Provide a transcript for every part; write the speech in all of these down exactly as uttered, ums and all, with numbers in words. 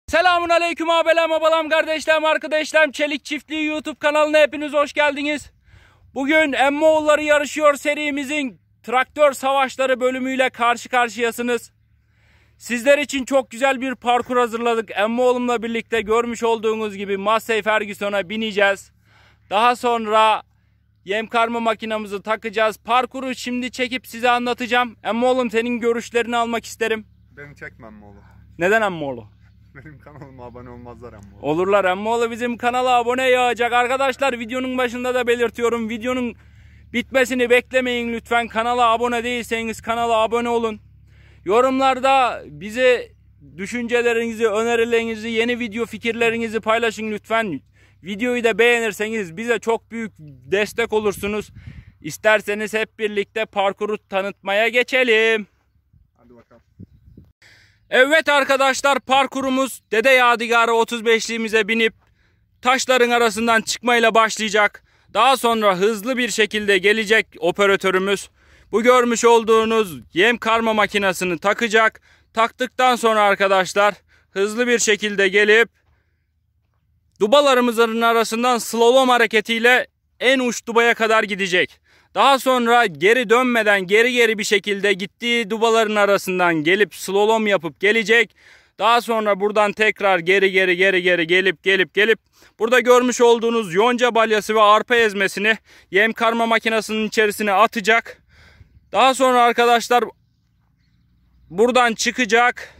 Selamun aleyküm abilerim, abalam, kardeşlerim, arkadaşlarım. Çelik Çiftliği YouTube kanalına hepiniz hoş geldiniz. Bugün Emmoğulları yarışıyor serimizin traktör savaşları bölümüyle karşı karşıyasınız. Sizler için çok güzel bir parkur hazırladık. Emmoğlumla birlikte görmüş olduğunuz gibi Massey Ferguson'a bineceğiz. Daha sonra yem karma makinamızı takacağız. Parkuru şimdi çekip size anlatacağım. Emmoğlum, senin görüşlerini almak isterim. Beni çekme Emmoğlu. Neden Emmoğlu? Benim kanalıma abone olmazlar Emmoğlu. Olurlar. Emmoğlu bizim kanala abone yağacak. Arkadaşlar, videonun başında da belirtiyorum. Videonun bitmesini beklemeyin lütfen. Kanala abone değilseniz kanala abone olun. Yorumlarda bize düşüncelerinizi, önerilerinizi, yeni video fikirlerinizi paylaşın lütfen. Videoyu da beğenirseniz bize çok büyük destek olursunuz. İsterseniz hep birlikte parkuru tanıtmaya geçelim. Hadi bakalım. Evet arkadaşlar, parkurumuz Dede Yadigarı otuz beşliğimize binip taşların arasından çıkmayla başlayacak. Daha sonra hızlı bir şekilde gelecek operatörümüz. Bu görmüş olduğunuz yem karma makinesini takacak. Taktıktan sonra arkadaşlar hızlı bir şekilde gelip dubalarımızın arasından slalom hareketiyle en uç dubaya kadar gidecek. Daha sonra geri dönmeden geri geri bir şekilde gittiği dubaların arasından gelip slalom yapıp gelecek. Daha sonra buradan tekrar geri geri geri geri gelip gelip gelip burada görmüş olduğunuz yonca balyası ve arpa ezmesini yem karma makinesinin içerisine atacak. Daha sonra arkadaşlar buradan çıkacak.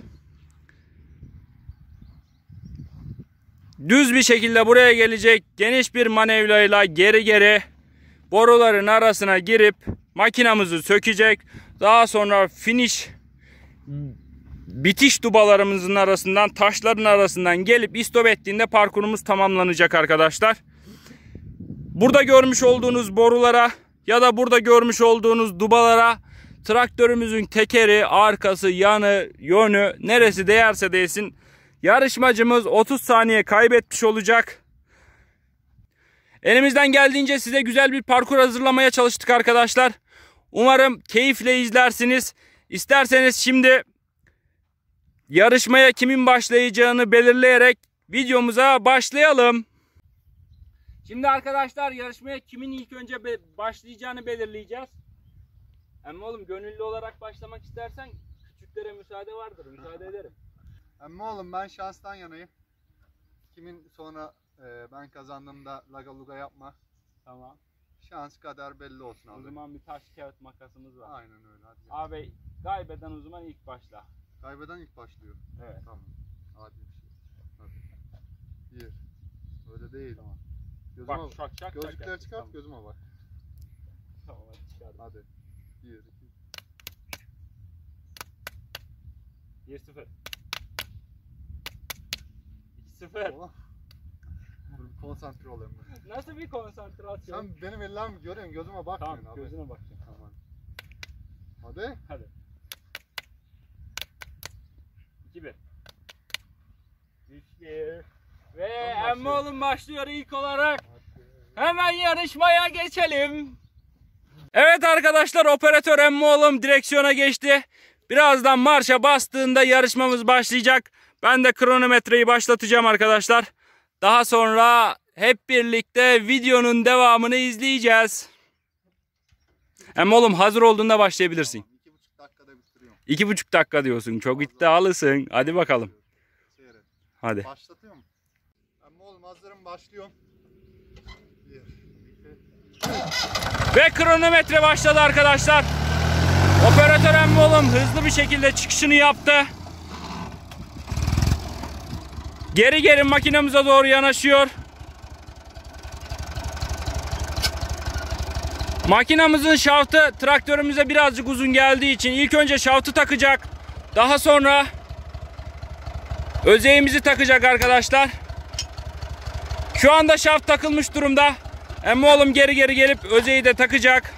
Düz bir şekilde buraya gelecek. Geniş bir manevrayla geri geri boruların arasına girip makinamızı sökecek. Daha sonra finish bitiş dubalarımızın arasından, taşların arasından gelip istop ettiğinde parkurumuz tamamlanacak arkadaşlar. Burada görmüş olduğunuz borulara ya da burada görmüş olduğunuz dubalara traktörümüzün tekeri, arkası, yanı, yönü neresi değerse değsin yarışmacımız otuz saniye kaybetmiş olacak. Elimizden geldiğince size güzel bir parkur hazırlamaya çalıştık arkadaşlar. Umarım keyifle izlersiniz. İsterseniz şimdi yarışmaya kimin başlayacağını belirleyerek videomuza başlayalım. Şimdi arkadaşlar yarışmaya kimin ilk önce başlayacağını belirleyeceğiz. Emmoğlum, gönüllü olarak başlamak istersen küçüklere müsaade vardır. Müsaade ederim. Emmoğlum, ben şanstan yanayım. Kimin sonra e, ben kazandığımda laga luga yapma. Tamam. Şans kadar belli olsun abi. O zaman bir taş kağıt makasımız var. Aynen öyle. Hadi abi kaybeden o zaman ilk başla. Kaybeden ilk başlıyor. Evet. Tamam. Hadi bir şey. Hadi. Bir. Öyle değil. Tamam. Gözüme Bak, şak şak gözlükleri şak çıkart, tamam. gözüme bak. Tamam, hadi çıkardım. Hadi. Bir, iki. bir sıfır. iki sıfır. Oh. Dur bir konsantre olayım ben. Nasıl bir konsantrasyon? Sen benim ellerimi görüyorsun, gözüme bakmıyorsun Tamam, abi. gözüne bakacağım. Tamam. Hadi. Hadi. iki bir. üç bir. Ve Emmoğlum başlıyor ilk olarak. Hadi. Hemen yarışmaya geçelim. Evet arkadaşlar, operatör Emmoğlum direksiyona geçti. Birazdan marşa bastığında yarışmamız başlayacak. Ben de kronometreyi başlatacağım arkadaşlar. Daha sonra hep birlikte videonun devamını izleyeceğiz. Emmoğlum, hazır olduğunda başlayabilirsin. Tamam, iki buçuk dakikada bitiriyorum. İki buçuk dakika diyorsun. Çok iddialısın. Hadi bakalım. Seyret. Hadi. Başlatıyor mu? Emmoğlum, hazırım, başlıyorum. Bir, iki. Ve kronometre başladı arkadaşlar. Operatör Emmoğlum hızlı bir şekilde çıkışını yaptı. Geri geri makinemize doğru yanaşıyor. Makinamızın şaftı traktörümüze birazcık uzun geldiği için ilk önce şaftı takacak. Daha sonra özeğimizi takacak arkadaşlar. Şu anda şaft takılmış durumda. Emmoğlum geri geri gelip özeği de takacak.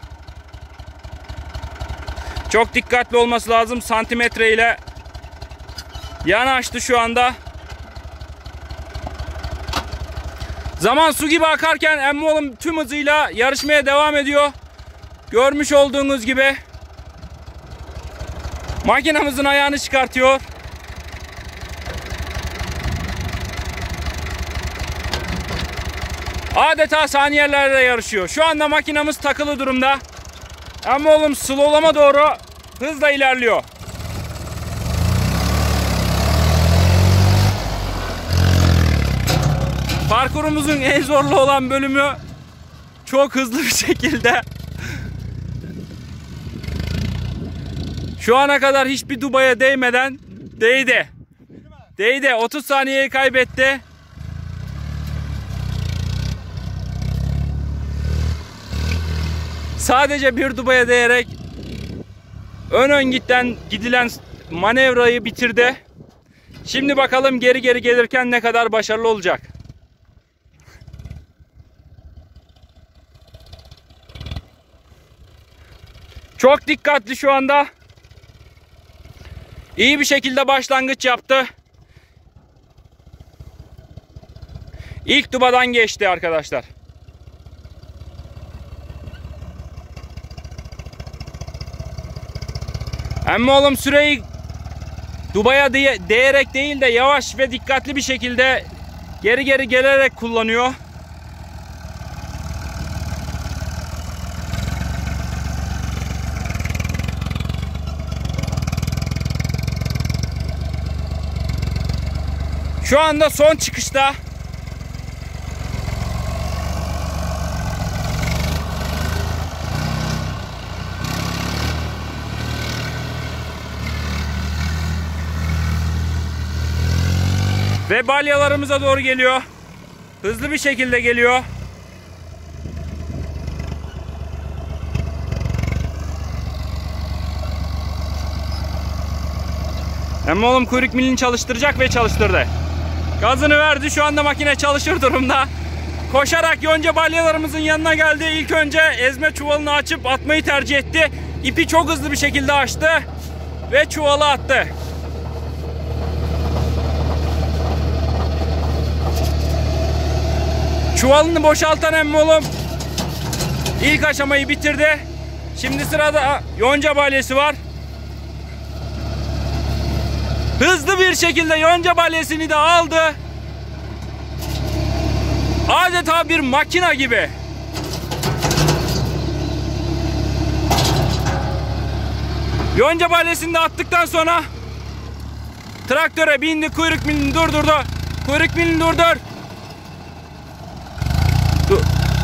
Çok dikkatli olması lazım. Santimetre ile yanaştı şu anda. Zaman su gibi akarken Emmoğlum tüm hızıyla yarışmaya devam ediyor. Görmüş olduğunuz gibi makinamızın ayağını çıkartıyor. adeta saniyelerle yarışıyor. Şu anda makinamız takılı durumda. Ama oğlum slowlama doğru hızla ilerliyor. Parkurumuzun en zorlu olan bölümü çok hızlı bir şekilde. Şu ana kadar hiçbir dubaya değmeden değdi. Değdi. otuz saniyeyi kaybetti. Sadece bir dubaya değerek ön ön gitten gidilen manevrayı bitirdi. Şimdi bakalım geri geri gelirken ne kadar başarılı olacak. Çok dikkatli şu anda. İyi bir şekilde başlangıç yaptı. İlk dubadan geçti arkadaşlar. Ama oğlum süreyi dubaya değerek değil de yavaş ve dikkatli bir şekilde geri geri gelerek kullanıyor. Şu anda son çıkışta. Ve balyalarımıza doğru geliyor. Hızlı bir şekilde geliyor. Ama oğlum kuyruk milini çalıştıracak ve çalıştırdı. Gazını verdi. Şu anda makine çalışır durumda. Koşarak yonca balyalarımızın yanına geldi. İlk önce ezme çuvalını açıp atmayı tercih etti. İpi çok hızlı bir şekilde açtı ve çuvala attı. Çuvalını boşaltan emmi oğlum ilk aşamayı bitirdi. Şimdi sırada yonca balyası var. Hızlı bir şekilde yonca balyasını da aldı. Adeta bir makina gibi. Yonca balyasını da attıktan sonra traktöre bindi, kuyruk milini durdurdu. Kuyruk milini durdur. Dur.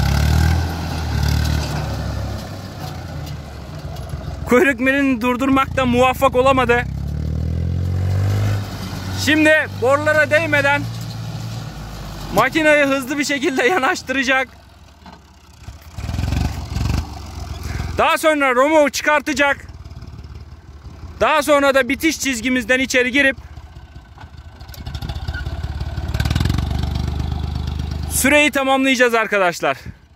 Kuyruk milini durdurmakta muvaffak olamadı. Şimdi borulara değmeden makineyi hızlı bir şekilde yanaştıracak. Daha sonra romovu çıkartacak. Daha sonra da bitiş çizgimizden içeri girip süreyi tamamlayacağız arkadaşlar.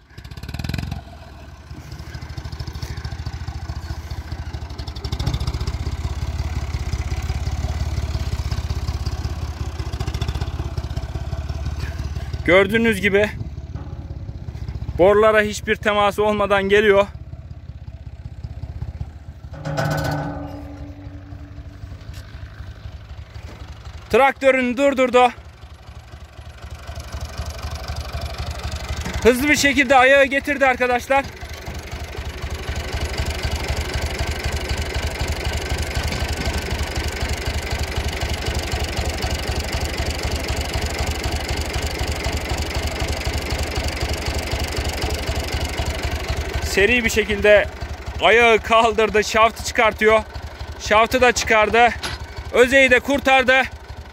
Gördüğünüz gibi borulara hiçbir teması olmadan geliyor. Traktörünü durdurdu. Hızlı bir şekilde ayağı getirdi arkadaşlar. Seri bir şekilde ayağı kaldırdı, şaftı çıkartıyor. Şaftı da çıkardı. Özeyi de kurtardı.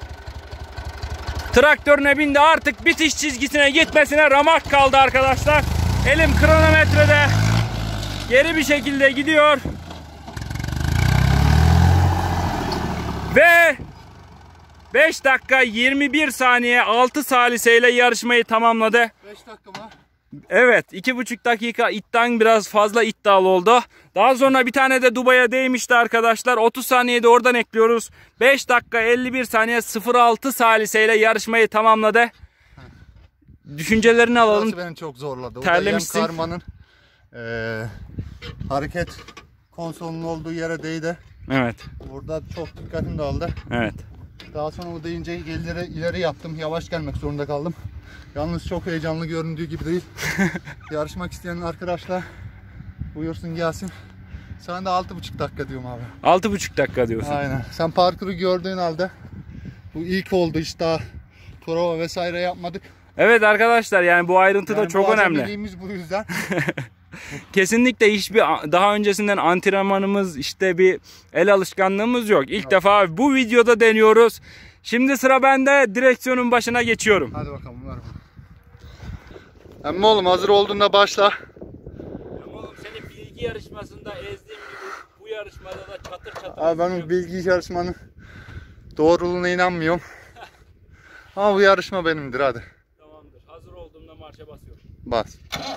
Traktörüne bindi, artık bitiş çizgisine gitmesine ramak kaldı arkadaşlar. Elim kronometrede geri bir şekilde gidiyor. Ve beş dakika yirmi bir saniye altı saliseyle yarışmayı tamamladı. beş dakika mı? Evet, iki buçuk dakika iddian biraz fazla iddialı oldu. Daha sonra bir tane de dubaya değmişti arkadaşlar. otuz saniyede oradan ekliyoruz. beş dakika elli bir saniye sıfır altı saliseyle yarışmayı tamamladı. Heh. Düşüncelerini alalım. Burası beni çok zorladı. Terlemişsin. Karmanın e, hareket konsolunun olduğu yere değdi. Evet. Burada çok dikkatim dağıldı. Evet. Daha sonra o deyince ileri, ileri yaptım. Yavaş gelmek zorunda kaldım. Yalnız çok heyecanlı göründüğü gibi değil. Yarışmak isteyen arkadaşlar buyursun gelsin. Sana da altı buçuk dakika diyorum abi. altı buçuk dakika diyorsun. Aynen. Sen parkuru gördüğün halde bu ilk oldu, işte daha prova vesaire yapmadık. Evet arkadaşlar, yani bu ayrıntı Yani da çok bu önemli. acemiliğimiz bu yüzden. Kesinlikle hiçbir daha öncesinden antrenmanımız, işte bir el alışkanlığımız yok. İlk evet. defa bu videoda deniyoruz. Şimdi sıra bende, direksiyonun başına geçiyorum. Hadi bakalım. Emmi oğlum hazır olduğunda başla. Emmi oğlum seni bilgi yarışmasında ezdiğim gibi bu yarışmada da çatır çatır. Abi ben o bilgi yarışmanın doğruluğuna inanmıyorum. Ama bu yarışma benimdir, hadi. Tamamdır. Hazır olduğumda marşa basıyorum. Bas.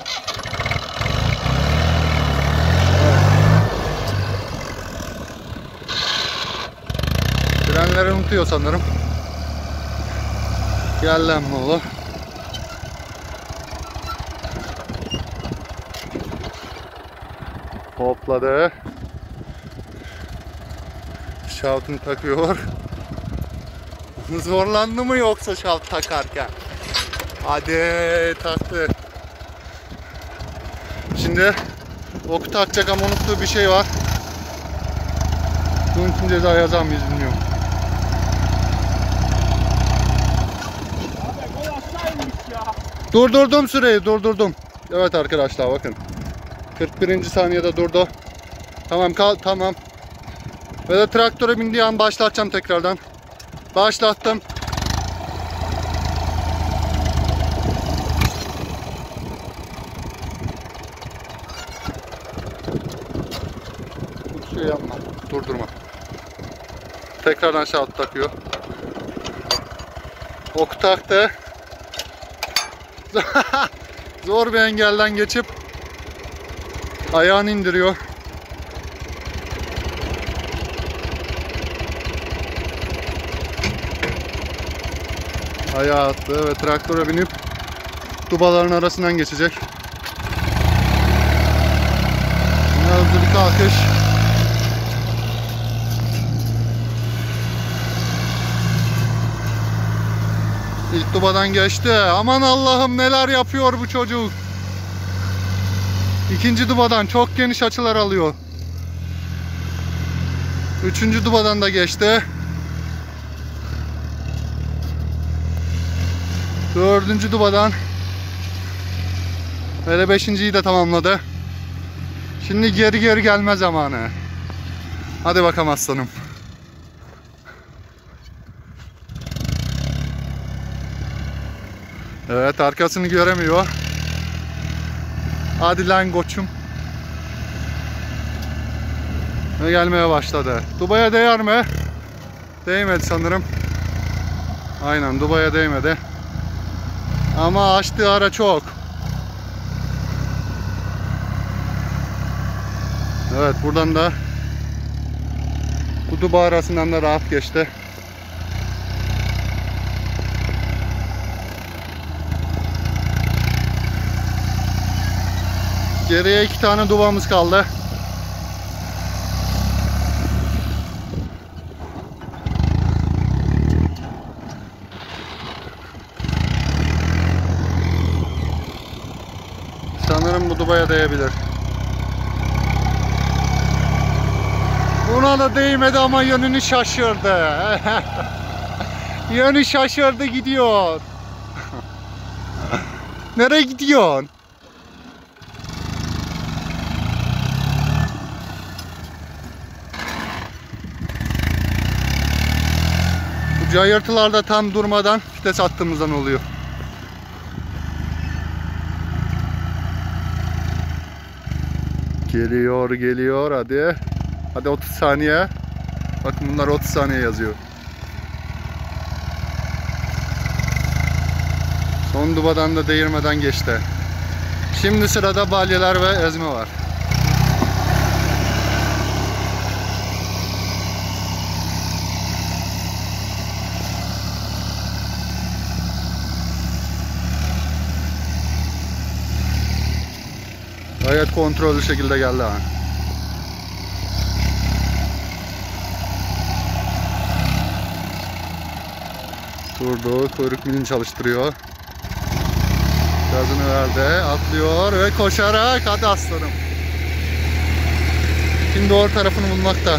Frenleri unutuyor sanırım. Gel lan oğlum. Hopladı. Şaltını takıyor. Zorlandı mı yoksa şalt takarken? Hadi taktı. Şimdi oku takacak ama unuttuğu bir şey var. Bunun için ceza yazar mıyız bilmiyorum. Abi yol aşağıymış ya. Durdurdum süreyi, durdurdum. Evet arkadaşlar bakın. kırk birinci saniyede durdu. Tamam kal tamam. Ve de traktöre bindiği an başlatacağım tekrardan. Başlattım. Bir şey yapma. Durdurma. Tekrardan şalt takıyor. Ok taktı. Zor bir engelden geçip ayağını indiriyor. Ayağı attı ve traktöre binip dubaların arasından geçecek. Yine hızlı bir kalkış. İlk dubadan geçti. Aman Allah'ım neler yapıyor bu çocuk. İkinci dubadan çok geniş açılar alıyor. Üçüncü dubadan da geçti. Dördüncü dubadan. Ve beşinciyi de tamamladı. Şimdi geri geri gelme zamanı. Hadi bakalım aslanım. Evet, arkasını göremiyor. Hadi lan koçum. Ve gelmeye başladı. Dubaya değer mi? Değmedi sanırım. Aynen, dubaya değmedi. Ama açtığı ara çok. Evet, buradan da bu duba arasından da rahat geçti. Geriye iki tane dubamız kaldı. Sanırım bu dubaya değebilir. Buna da değmedi ama yönünü şaşırdı. Yönü şaşırdı, gidiyor. Nereye gidiyorsun? Bu cayırtılarda tam durmadan vites attığımızdan oluyor. Geliyor, geliyor, hadi. Hadi otuz saniye. Bakın bunlar otuz saniye yazıyor. Son dubadan da değirmeden geçti. Şimdi sırada balyeler ve ezme var. Gayet kontrollü şekilde geldi ha. Durdu. Kuyruk milini çalıştırıyor. Gazını verdi. Atlıyor ve koşarak. Hadi aslanım. Şimdi doğru tarafını bulmakta.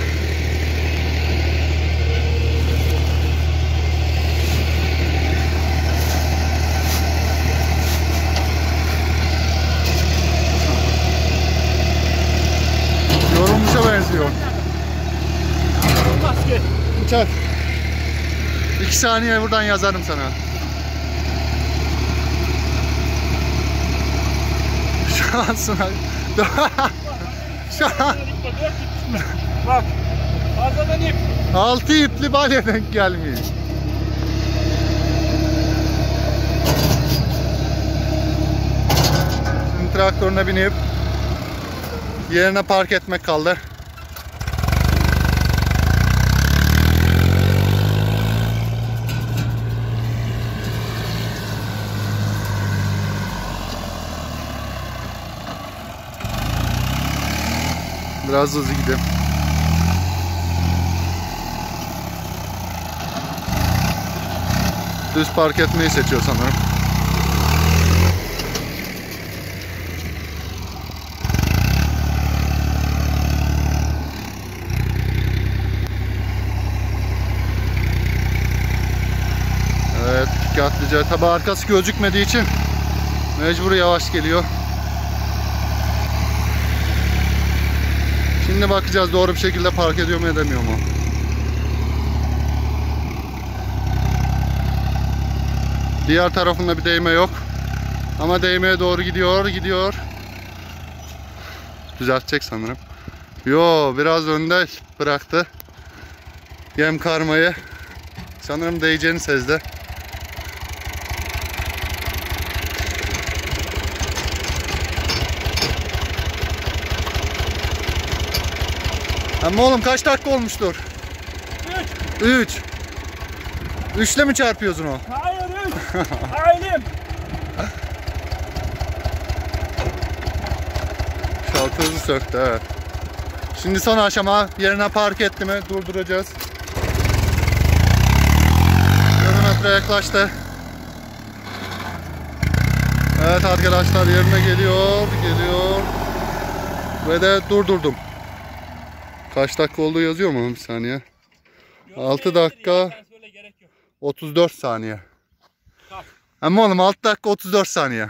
Yorulmuşa benziyor. Uçak. İki saniye buradan yazarım sana. Şansına. Şans. Bak. Fazladan ip. Altı ipli balya denk gelmiş. Şimdi traktörüne binip yerine park etmek kaldı. Biraz hızlı gidelim. Düz park etmeyi seçiyor sanırım. Evet, dikkatlice. Tabi arkası gözükmediği için mecbur yavaş geliyor. Şimdi bakacağız doğru bir şekilde park ediyor mu edemiyor mu? Diğer tarafında bir değme yok. Ama değmeye doğru gidiyor, gidiyor. Düzeltecek sanırım. Yo, biraz önde bıraktı. Yem karmayı. Sanırım değeceğini sezdi. Ama oğlum kaç dakika olmuştur? Üç. Üç. Üçle mi çarpıyorsun o? Hayır üç. Ailim. Şaltı hızı söktü, evet. Şimdi son aşama, yerine park etti mi durduracağız. Kilometre yaklaştı. Evet arkadaşlar, yerine geliyor, geliyor. Ve de durdurdum. Kaç dakika olduğu yazıyor mu? Bir saniye. altı dakika otuz dört saniye. Ama oğlum altı dakika otuz dört saniye.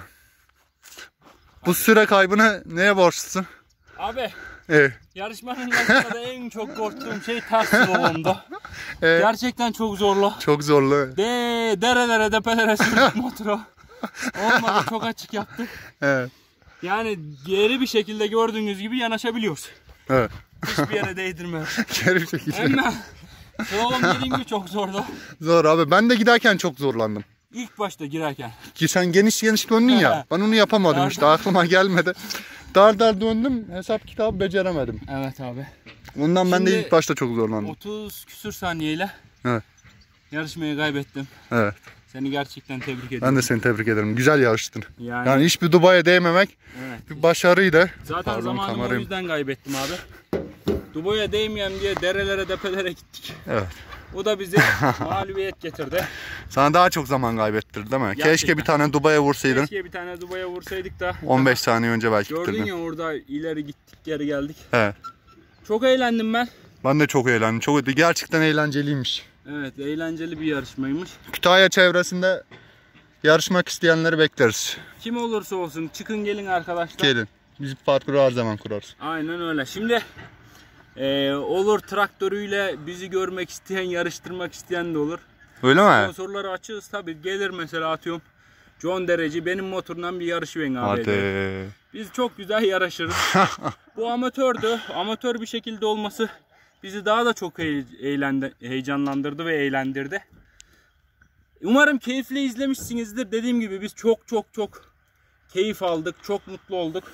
Bu süre kaybını neye borçlusun? Abi. Evet. Yarışmanın başında da en çok korktuğum şey ters slow'umda. Evet. Gerçekten çok zorlu. Çok zorlu. De derelere depelere sürdük motoru. Olmadı, çok açık yaptık. Evet. Yani geri bir şekilde gördüğünüz gibi yanaşabiliyoruz. Evet. Hiçbir yere değdirmiyor. Geri bir şekilde. Ama slalom dediğim gibi çok zordu. Zor abi. Ben de giderken çok zorlandım. İlk başta girerken. Ki sen geniş geniş döndün ya. Ben onu yapamadım dar işte. Dar. Aklıma gelmedi. Dar dar döndüm. Hesap kitabı beceremedim. Evet abi. Ondan Şimdi ben de ilk başta çok zorlandım. otuz küsür saniyeyle evet. yarışmayı kaybettim. Evet. Seni gerçekten tebrik ederim. Ben de seni tebrik ederim. Güzel yarıştın. Yani, yani hiçbir Dubai'ye değmemek evet. bir başarıydı. Zaten Pardon, zamanımı kamerayım. O yüzden kaybettim abi. Dubai'ye değmeyeyim diye derelere depelere gittik. Evet. O da bize mağlubiyet getirdi. Sana daha çok zaman kaybettirdi değil mi? Gerçekten. Keşke bir tane Dubai'ye vursaydın. Keşke bir tane Dubai'ye vursaydık da. on beş saniye önce belki gördün bitirdin. ya orada ileri gittik geri geldik. Evet. Çok eğlendim ben. Ben de çok eğlendim. Çok gerçekten eğlenceliymiş. Evet, eğlenceli bir yarışmaymış. Kütahya çevresinde yarışmak isteyenleri bekleriz. Kim olursa olsun çıkın gelin arkadaşlar. Gelin. Biz parkuru her zaman kurarız. Aynen öyle. Şimdi e, olur traktörüyle bizi görmek isteyen, yarıştırmak isteyen de olur. Öyle mi? Sponsorları açığız tabii. Gelir mesela atıyorum. John Dereci benim motorundan bir yarışıverin abi. Hadi. Biz çok güzel yarışırız. Bu amatördü. Amatör bir şekilde olması bizi daha da çok eğlendi, heyecanlandırdı ve eğlendirdi. Umarım keyifli izlemişsinizdir. Dediğim gibi biz çok çok çok keyif aldık. Çok mutlu olduk.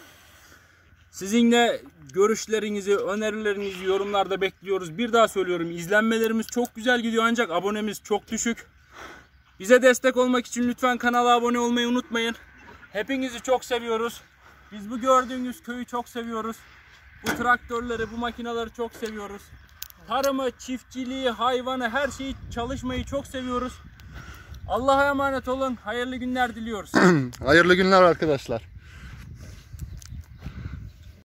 Sizin de görüşlerinizi, önerilerinizi yorumlarda bekliyoruz. Bir daha söylüyorum. İzlenmelerimiz çok güzel gidiyor ancak abonemiz çok düşük. Bize destek olmak için lütfen kanala abone olmayı unutmayın. Hepinizi çok seviyoruz. Biz bu gördüğünüz köyü çok seviyoruz. Bu traktörleri, bu makineleri çok seviyoruz. Tarımı, çiftçiliği, hayvanı, her şeyi, çalışmayı çok seviyoruz. Allah'a emanet olun. Hayırlı günler diliyoruz. Hayırlı günler arkadaşlar.